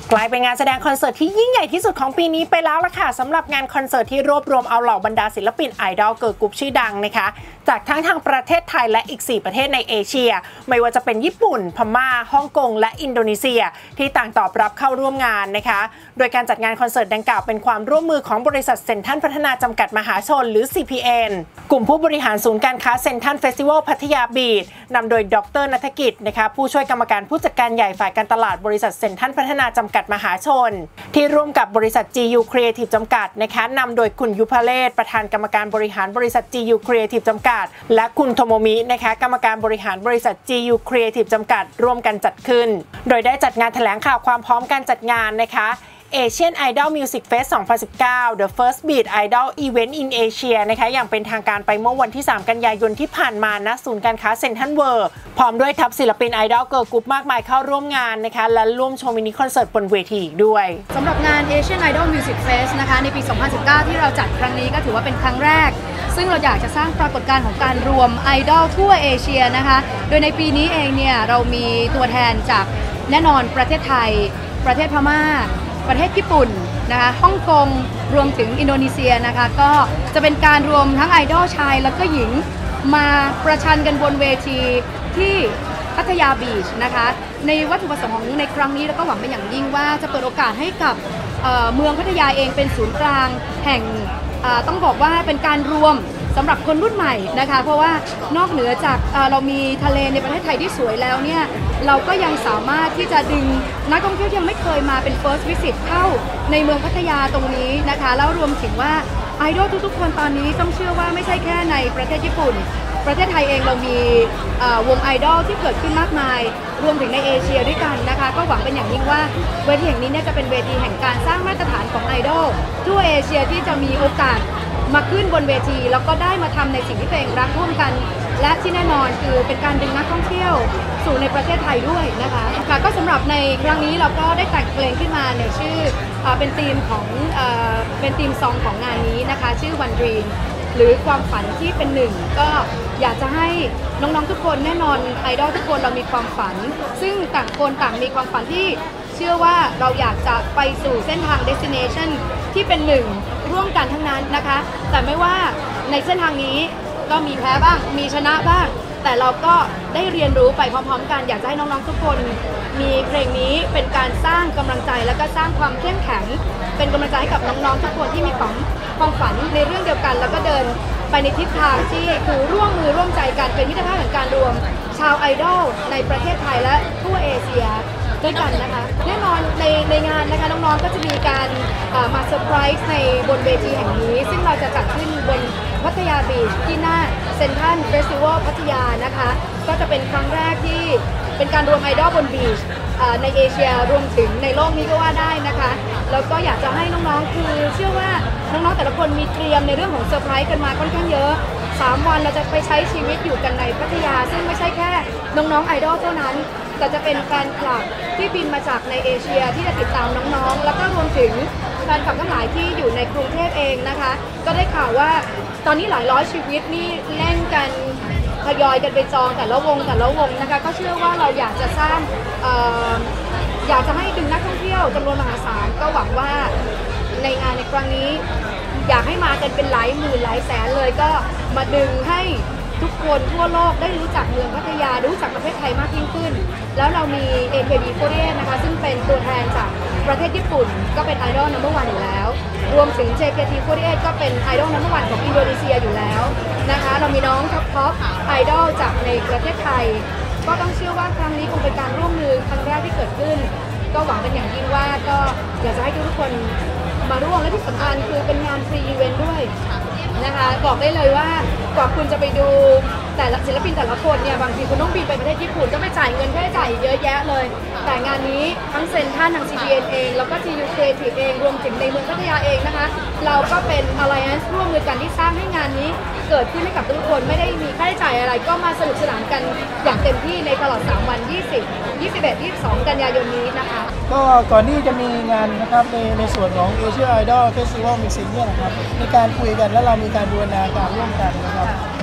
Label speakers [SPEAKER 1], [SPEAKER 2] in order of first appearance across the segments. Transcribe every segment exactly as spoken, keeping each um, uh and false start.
[SPEAKER 1] กลายเป็นงานแสดงคอนเสิร์ตที่ยิ่งใหญ่ที่สุดของปีนี้ไปแล้วล่ะค่ะสำหรับงานคอนเสิร์ตที่รวบรวมเอาเหล่าบรรดาศิลปินไอดอลเกิร์ลกรุ๊ปชื่อดังนะคะจากทั้งทางประเทศไทยและอีกสี่ประเทศในเอเชียไม่ว่าจะเป็นญี่ปุ่นพม่าฮ่องกงและอินโดนีเซียที่ต่างตอบรับเข้าร่วมงานนะคะโดยการจัดงานคอนเสิร์ตดังกล่าวเป็นความร่วมมือของบริษัทเซ็นทรัลพัฒนาจำกัดมหาชนหรือ ซี พี เอ็น กลุ่มผู้บริหารศูนย์การค้าเซ็นทรัลเฟสติวัลพัทยาบีชนำโดยดร.ณัฐกิจนะคะผู้ช่วยกรรมการผู้จัดการใหญ่ฝ่ายการตลาดบริษัทเซ็นทรัลพัฒนาจำกัดมหาชนที่ร่วมกับบริษัท จี ยู Creative จำกัดนะคะนำโดยคุณยุพเลศประธานกรรมการบริหารบริษัท จี ยู Creative จำกัดและคุณโทโมมินะคะกรรมการบริหารบริษัท จี ยู Creative จำกัดร่วมกันจัดขึ้นโดยได้จัดงานแถลงข่าวความพร้อมการจัดงานนะคะAsian Idol Music Fest สองพันสิบเก้า The First Beat Idol Event in Asia นะคะอย่างเป็นทางการไปเมื่อวันที่สามกันยายนที่ผ่านมาณศูนย์การค้าเซ็นทรัลเวิลด์พร้อมด้วยทัพศิลปินไอดอลเกิร์ลกรุ๊ปมากมายเข้าร่วมงานนะคะและร่วมโชว์มินิคอนเสิร์ตบนเวทีอีกด้วย
[SPEAKER 2] สำหรับงาน Asian Idol Music Fest นะคะในปี สองพันสิบเก้า ที่เราจัดครั้งนี้ก็ถือว่าเป็นครั้งแรกซึ่งเราอยากจะสร้างปรากฏการณ์ของการรวมไอดอลทั่วเอเชียนะคะโดยในปีนี้เองเนี่ยเรามีตัวแทนจากแน่นอนประเทศไทยประเทศพม่าประเทศญี่ปุ่นนะคะฮ่องกงรวมถึงอินโดนีเซียนะคะก็จะเป็นการรวมทั้งไอดอลชายแล้วก็หญิงมาประชันกันบนเวทีที่พัทยาบีชนะคะในวัตถุประสงค์ของในครั้งนี้แล้วก็หวังเป็นอย่างยิ่งว่าจะเปิดโอกาสให้กับเอ่อเมืองพัทยาเองเป็นศูนย์กลางแห่งต้องบอกว่าเป็นการรวมสำหรับคนรุ่นใหม่นะคะเพราะว่านอกเหนือจากเรามีทะเลในประเทศไทยที่สวยแล้วเนี่ยเราก็ยังสามารถที่จะดึงนักท่องเที่ยวที่ยังไม่เคยมาเป็น first visit เข้าในเมืองพัทยาตรงนี้นะคะแล้วรวมถึงว่าไอดอลทุกๆคนตอนนี้ต้องเชื่อว่าไม่ใช่แค่ในประเทศญี่ปุ่นประเทศไทยเองเรามีวงไอดอลที่เกิดขึ้นมากมายรวมถึงในเอเชียด้วยกันนะคะก็หวังเป็นอย่างยิ่งว่าเวทีแห่งนี้เนี่ยจะเป็นเวทีแห่งการสร้างมาตรฐานของไอดอลทั่วเอเชียที่จะมีโอกาสมาขึ้นบนเวทีแล้วก็ได้มาทำในสิ่งที่ตัวเองรักร่วมกันและที่แน่นอนคือเป็นการดึงนักท่องเที่ยวสู่ในประเทศไทยด้วยนะคะค่ะก็สำหรับในครั้งนี้เราก็ได้แต่งเพลงขึ้นมาในชื่อเป็นธีมของเป็นธีมซองของงานนี้นะคะชื่อ One Dream หรือความฝันที่เป็นหนึ่งก็อยากจะให้น้องๆทุกคนแน่นอนไอดอลทุกคนเรามีความฝันซึ่งต่างคนต่างมีความฝันที่เชื่อว่าเราอยากจะไปสู่เส้นทาง destination ที่เป็นหนึ่งร่วมกันทั้งนั้นนะคะแต่ไม่ว่าในเส้นทางนี้ก็มีแพ้บ้างมีชนะบ้างแต่เราก็ได้เรียนรู้ไปพร้อมๆกันอยากจะให้น้องๆทุกคนมีเพลงนี้เป็นการสร้างกำลังใจและก็สร้างความเข้มแข็งเป็นกำลังใจให้กับน้องๆทุกคนที่มีความความฝันในเรื่องเดียวกันแล้วก็เดินไปในทิศทางที่คือร่วมมือร่วมใจกันเป็นมิตรภาพแห่งการรวมชาวไอดอลในประเทศไทยและทั่วเอเชียด้วยกันนะคะแน่นอนในในงานนะคะน้องๆก็จะมีการมาเซอร์ไพรส์ในบนเวทีแห่งนี้ซึ่งเราจะจัดขึ้นบนพัทยาบีชที่หน้าเซ็นทรัลเฟสติวัลพัทยานะคะก็จะเป็นครั้งแรกที่เป็นการรวมไอดอลบนบีชในเอเชียรวมถึงในโลกนี้ก็ว่าได้นะคะแล้วก็อยากจะให้น้องๆคือเชื่อว่าน้องๆแต่ละคนมีเตรียมในเรื่องของเซอร์ไพรส์กันมาค่อนข้างเยอะสามวันเราจะไปใช้ชีวิตอยู่กันในพัทยาซึ่งไม่ใช่แค่น้องๆไอดอลเท่านั้นแต่จะเป็นแฟนคลับที่บินมาจากในเอเชียที่จะติดตามน้องๆแล้วก็รวมถึงแฟนคลับทั้งหลายที่อยู่ในกรุงเทพเองนะคะก็ได้ข่าวว่าตอนนี้หลายร้อยชีวิตนี่เล่นกันทยอยกันไปจองแต่ละวงแต่ละวงนะคะก็เชื่อว่าเราอยากจะสร้างเอ่ออยากจะให้ดึงนักท่องเที่ยวจำนวนมหาศาลก็หวังว่าในงานในครั้งนี้อยากให้มากันเป็นหลายหมื่นหลายแสนเลยก็มาดึงให้ทุกคนทั่วโลกได้รู้จักเมืองพัทยารู้จักประเทศไทยมากยิ่งขึ้นแล้วเรามี เอ เค บี สี่สิบแปด นะคะซึ่งเป็นตัวแทนจากประเทศญี่ปุ่นก็เป็นไอดอลนัมเบอร์วันอยู่แล้วรวมถึง เจ เค ที สี่สิบแปด ก็เป็นไอดอลนัมเบอร์วันของอินโดนีเซียอยู่แล้วนะคะเรามีน้องท็อปท็อปไอดอลจากในประเทศไทยก็ต้องเชื่อว่าครั้งนี้คงเป็นการร่วมมือครั้งแรกที่เกิดขึ้นก็หวังเป็นอย่างยิ่งว่าก็อยากจะให้ทุกคนมาร่วมและที่สำคัญคือเป็นงานฟรีอีเวนต์ด้วยนะคะบอกได้เลยว่ากว่าคุณจะไปดูแต่ละศิลปินแต่ละคนเนี่ยบางทีคุณต้องบินไปประเทศญี่ปุ่นก็ไปจ่ายเงินค่าใช้จ่ายเยอะแยะเลยแต่งานนี้ทั้งเซ็นทรัลทั้ง ซี พี เอ็น เองแล้วก็ จี ยู Creative เองรวมถึงในเมืองพัทยาเองนะคะเราก็เป็น Alliance ร่วมมือกันที่สร้างให้งานนี้เกิดขึ้นให้กับทุกคนไม่ได้มีค่าใช้จ่ายอะไรก็มาสนุกสนานกันอย่างเต็มที่ในตลอดสามวันยี่สิบ ยี่สิบเอ็ด ยี่สิบสองกันยายนนี้นะคะ
[SPEAKER 3] ก็ก่อนที่จะมีงานนะครับในในส่วนของ Asia Idol Festival Music เนี่ยนะครับมีการคุยกันและเรามีการบูรณาการร่วมกันนะครับ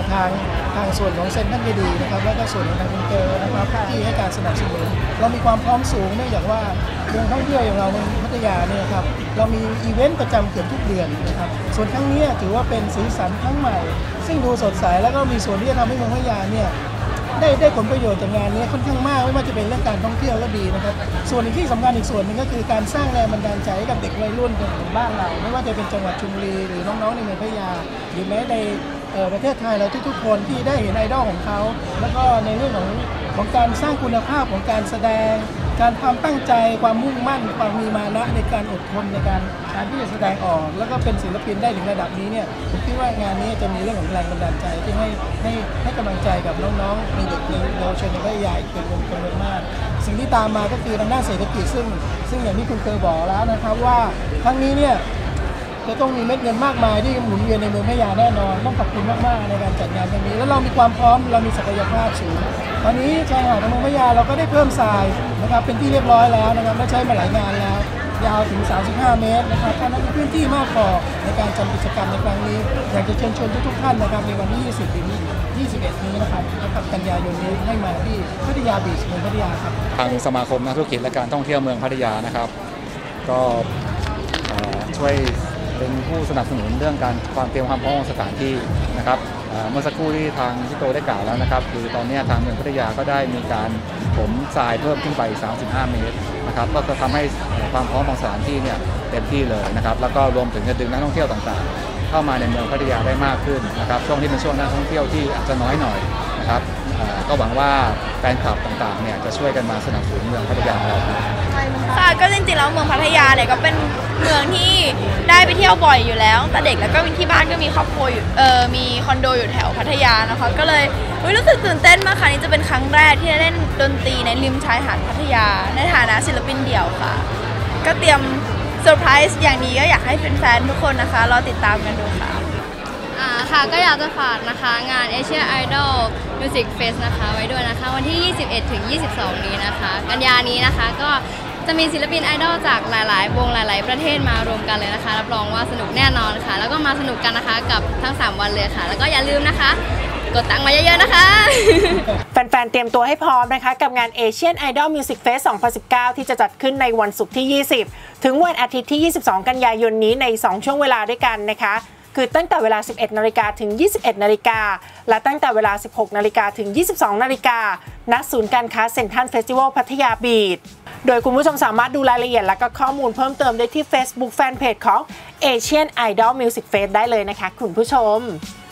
[SPEAKER 3] ทางทางส่วนของเซ็นทรัลเจดีย์นะครับแล้วก็ส่วนของทางคุณเกอร์นะครับที่ให้การสนับสนุนเรามีความพร้อมสูงเนื่องจากว่าเมืองท่องเที่ยวอย่างเราในพัทยาเนี่ยครับเรามีอีเวนต์ประจำเกือบทุกเดือนนะครับส่วนครั้งนี้ถือว่าเป็นสีสันครั้งใหม่ซึ่งดูสดใสแล้วก็มีส่วนที่จะทำให้เมืองพัทยาเนี่ยได้ได้ผลประโยชน์จากงานนี้ค่อนข้างมากไม่ว่าจะเป็นเรื่องการท่องเที่ยวก็ดีนะครับส่วนที่สำคัญอีกส่วนหนึ่งก็คือการสร้างแรงบันดาลใจให้กับเด็กวัยรุ่นของบ้านเราไม่ว่าจะเป็นจังหวัดชลบุรีหรือน้องๆในเมืองพัทยาหรือแม้ในประเทศไทยเราทุกๆคนที่ได้เห็นไอดอลของเขาแล้วก็ในเรื่องของของการสร้างคุณภาพของการแสดงการความตั้งใจความมุ่งมั่นความมีมานะในการอดทนในการการที่จะแสดงออกแล้วก็เป็นศิลปินได้ถึงระดับนี้เนี่ยผมคิดว่างานนี้จะมีเรื่องของแรงบันดาลใจที่ให้ให้ให้กำลังใจกับน้องๆในเด็กในเยาวชนในพัทยาอีกเป็นวงจำนวนมากสิ่งที่ตามมาก็คือทางด้านเศรษฐกิจซึ่งซึ่งอย่างที่คุณเคยบอกแล้วนะครับว่าครั้งนี้เนี่ยจะต้องมีเม็ดเงินมากมายที่หมุนเวียนในเมืองพัทยาแน่นอนต้องขอบคุณมากๆในการจัดงานครั้งนี้แล้วเรามีความพร้อมเรามีศักยภาพสูงตอนนี้ชายหาดในเมืองพัทยาเราก็ได้เพิ่มทรายนะครับเป็นที่เรียบร้อยแล้วนะครับและใช้มาหลายงานแล้วยาวถึงสามสิบห้าเมตรนะครับเพราะนั้นมีพื้นที่มากพอในการจัดกิจกรรมในครั้งนี้อยากจะเชิญชวนทุกๆท่านนะครับในวันที่ยี่สิบถึงยี่สิบเอ็ดนี้นะครับนะครับกันยายนนี้ให้มาที่พัทยาบีชเมืองพัทยาครับ
[SPEAKER 4] ทางสมาคมนักธุรกิจและการท่องเที่ยวเมืองพัทยานะครับก็ช่วยเป็นผู้สนับสนุนเรื่องการความเตรียมความพร้อมของสถานที่นะครับเมื่อสักครู่ที่ทางพี่โตได้กล่าวแล้วนะครับคือตอนนี้ทางเมืองพัทยาก็ได้มีการถมทรายเพิ่มขึ้นไปสามสิบห้าเมตรนะครับก็จะทำให้ความพร้อมของสถานที่เนี่ยเต็มที่เลยนะครับแล้วก็รวมถึงจะดึงนักท่องเที่ยวต่างๆเข้ามาในเมืองพัทยาได้มากขึ้นนะครับช่วงที่เป็นช่วงนักท่องเที่ยวที่อาจจะน้อยหน่อยนะครับก็หวังว่าแฟนคลับต่างๆเนี่ยจะช่วยกันมาสนับสนุนเมืองพัทยาของเรา
[SPEAKER 5] ค่ะก็จริงๆแล้วเมืองพัทยาเนี่ยก็เป็นเมืองที่ได้ไปเที่ยวบ่อยอยู่แล้วแต่เด็กแล้วก็ที่บ้านก็มีครอบครัวอยู่เออมีคอนโดอยู่แถวพัทยานะคะก็เลยรู้สึกตื่นเต้นมากค่ะนี่จะเป็นครั้งแรกที่ได้เล่นดนตรีในริมชายหาดพัทยาในฐานะศิลปินเดี่ยวค่ะก็เตรียมเซอร์ไพรส์อย่างนี้ก็อยากให้แฟนๆทุกคนนะคะรอติดตามกันดูค่ะ
[SPEAKER 2] อ่าค่ะก็อยากจะฝากนะคะงาน Asia Idol Music Fest นะคะไว้ด้วยนะคะวันที่ ยี่สิบเอ็ดถึงยี่สิบสอง นี้นะคะกันยานี้นะคะก็จะมีศิลปินไอดอลจากหลายๆวงหลายๆประเทศมารวมกันเลยนะคะรับรองว่าสนุกแน่นอนค่ะแล้วก็มาสนุกกันนะคะกับทั้งสามวันเลยค่ะแล้วก็อย่าลืมนะคะกดตังค์มาเยอะๆนะคะ
[SPEAKER 1] แฟนๆเตรียมตัวให้พร้อมนะคะกับงาน Asian Idol Music Fest สองพันสิบเก้า ที่จะจัดขึ้นในวันศุกร์ที่ยี่สิบถึงวันอาทิตย์ที่ยี่สิบสองกันยายนนี้ในสองช่วงเวลาด้วยกันนะคะคือตั้งแต่เวลา สิบเอ็ดนาฬิกา ถึง ยี่สิบเอ็ดนาฬิกา และตั้งแต่เวลา สิบหกนาฬิกา ถึง ยี่สิบสองนาฬิกา ณ ศูนย์การค้าเซ็นทรัลเฟสติวัลพัทยาบีชโดยคุณผู้ชมสามารถดูรายละเอียดและก็ข้อมูลเพิ่มเติมได้ที่ Facebook Fanpage ของ Asian Idol Music Fest ได้เลยนะคะคุณผู้ชม